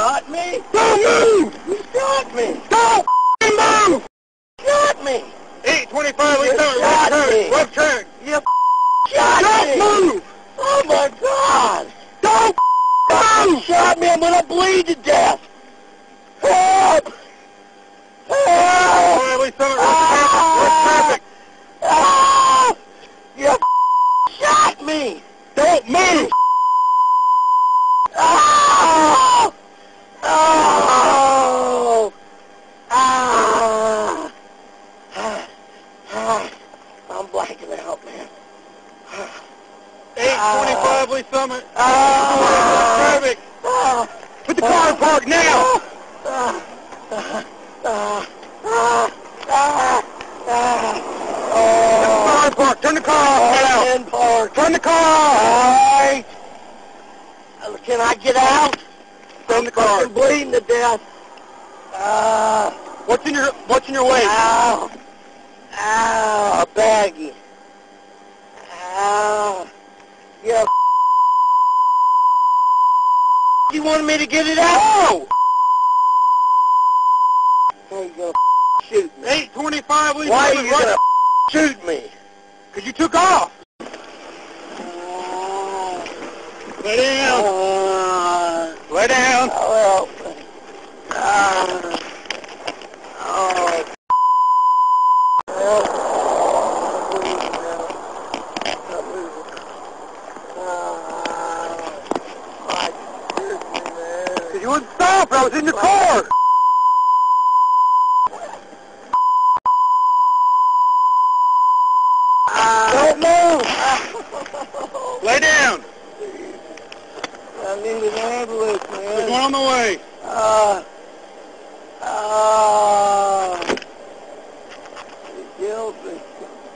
shot me? Don't move! You shot me! Don't move! You shot me! 825, we You got shot me. left turn. You shot me! Don't move! Oh my God! Don't You move! shot me! I'm gonna bleed to death! Help! Help! We saw it. Traffic. Ah! You shot me! Don't move! Oh! Oh! Ah! I'm blacking out, man. 825, Lee Summit. Ah! Traffic. Put the car in park now! Car in park. Turn the car off now. In park. Turn the car All off. right. Can I get out? Turn the car. I'm bleeding to death. What's in your way? Ow. Ow. A baggie. Ow. You wanted me to get it out? Why are you gonna shoot me? 825, Lee Why are Summit. you gonna shoot me? Because you took off. Lay down. Lay down. Oh, You wouldn't stop. I was in your car. don't move! Lay down. I need an ambulance, There's man. one on the way. You killed me.